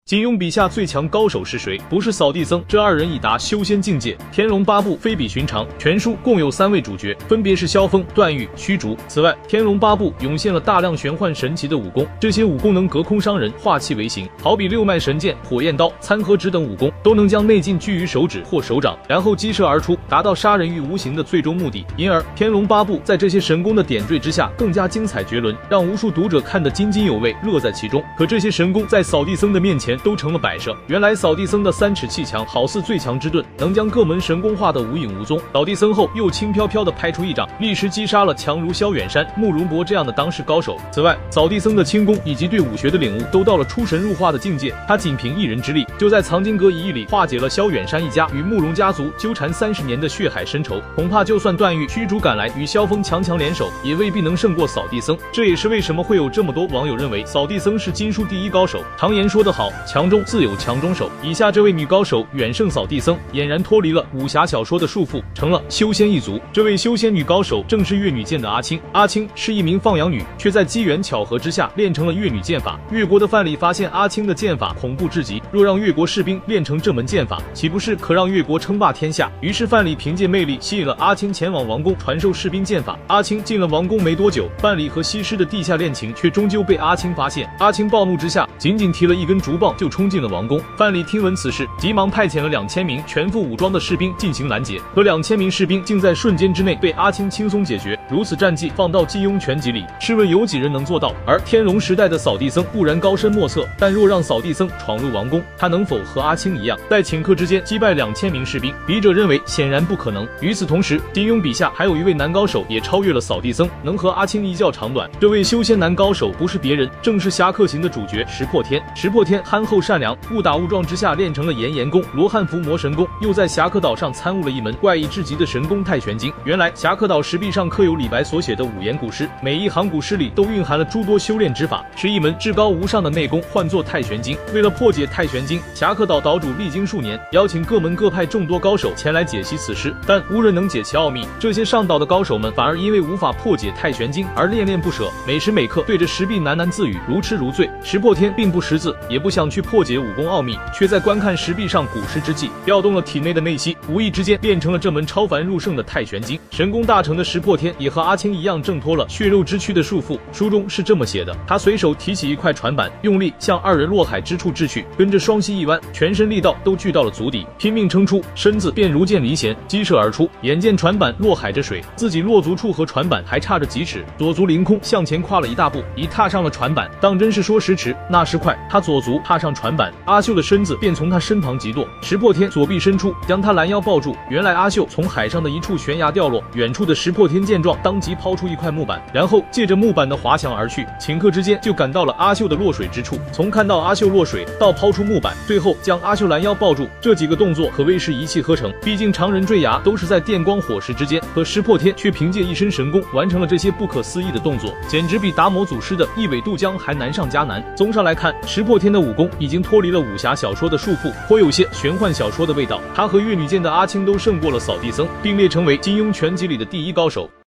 金庸笔下最强高手是谁？不是扫地僧，这二人已达修仙境界。《天龙八部》非比寻常，全书共有3位主角，分别是萧峰、段誉、虚竹。此外，《天龙八部》涌现了大量玄幻神奇的武功，这些武功能隔空伤人，化气为形，好比六脉神剑、火焰刀、参合指等武功，都能将内劲聚于手指或手掌，然后激射而出，达到杀人于无形的最终目的。因而，《天龙八部》在这些神功的点缀之下，更加精彩绝伦，让无数读者看得津津有味，乐在其中。可这些神功在扫地僧的面前都成了摆设。原来扫地僧的3尺气墙好似最强之盾，能将各门神功化得无影无踪。扫地僧后又轻飘飘地拍出一掌，立时击杀了强如萧远山、慕容博这样的当世高手。此外，扫地僧的轻功以及对武学的领悟都到了出神入化的境界。他仅凭一人之力，就在藏经阁一役里化解了萧远山一家与慕容家族纠缠30年的血海深仇。恐怕就算段誉、虚竹赶来与萧峰强联手，也未必能胜过扫地僧。这也是为什么会有这么多网友认为扫地僧是金书第一高手。常言说得好，强中自有强中手。以下这位女高手远胜扫地僧，俨然脱离了武侠小说的束缚，成了修仙一族。这位修仙女高手正是越女剑的阿青。阿青是一名放羊女，却在机缘巧合之下练成了越女剑法。越国的范蠡发现阿青的剑法恐怖至极，若让越国士兵练成这门剑法，岂不是可让越国称霸天下？于是范蠡凭借魅力吸引了阿青前往王宫传授士兵剑法。阿青进了王宫没多久，范蠡和西施的地下恋情却终究被阿青发现。阿青暴怒之下，仅提了一根竹棒就冲进了王宫。范蠡听闻此事，急忙派遣了2000名全副武装的士兵进行拦截，可2000名士兵竟在瞬间之内被阿青轻松解决。如此战绩放到金庸全集里，试问有几人能做到？而天龙时代的扫地僧固然高深莫测，但若让扫地僧闯入王宫，他能否和阿青一样，在顷刻之间击败2000名士兵？笔者认为显然不可能。与此同时，金庸笔下还有一位男高手也超越了扫地僧，能和阿青一较长短。这位修仙男高手不是别人，正是侠客行的主角石破天。石破天憨厚善良，误打误撞之下练成了炎功、罗汉伏魔神功，又在侠客岛上参悟了一门怪异至极的神功太玄经。原来侠客岛石壁上刻有李白所写的5言古诗，每一行古诗里都蕴含了诸多修炼之法，是一门至高无上的内功，唤作太玄经。为了破解太玄经，侠客岛岛主历经数年，邀请各门各派众多高手前来解析此诗，但无人能解其奥秘。这些上岛的高手们反而因为无法破解太玄经而恋恋不舍，每时每刻对着石壁喃喃自语，如痴如醉。石破天并不识字，也不想去破解武功奥秘，却在观看石壁上古诗之际，调动了体内的内息，无意之间练成了这门超凡入圣的太玄经。神功大成的石破天也和阿青一样挣脱了血肉之躯的束缚。书中是这么写的：他随手提起一块船板，用力向2人落海之处掷去，跟着双膝一弯，全身力道都聚到了足底，拼命撑出，身子便如箭离弦，激射而出。眼见船板落海着水，自己落足处和船板还差着几尺，左足凌空向前跨了一大步，已踏上了船板。当真是说时迟，那时快，他左足踏上船板，阿秀的身子便从他身旁急堕。石破天左臂伸出，将他拦腰抱住。原来阿秀从海上的一处悬崖掉落，远处的石破天见状，当即抛出一块木板，然后借着木板的滑翔而去，顷刻之间就赶到了阿秀的落水之处。从看到阿秀落水到抛出木板，最后将阿秀拦腰抱住，这几个动作可谓是一气呵成。毕竟常人坠崖都是在电光火石之间，可石破天却凭借一身神功完成了这些不可思议的动作，简直比达摩祖师的一苇渡江还难上加难。综上来看，石破天的武功已经脱离了武侠小说的束缚，颇有些玄幻小说的味道。他和越女剑的阿青都胜过了扫地僧，并列成为金庸全集里的第1高手。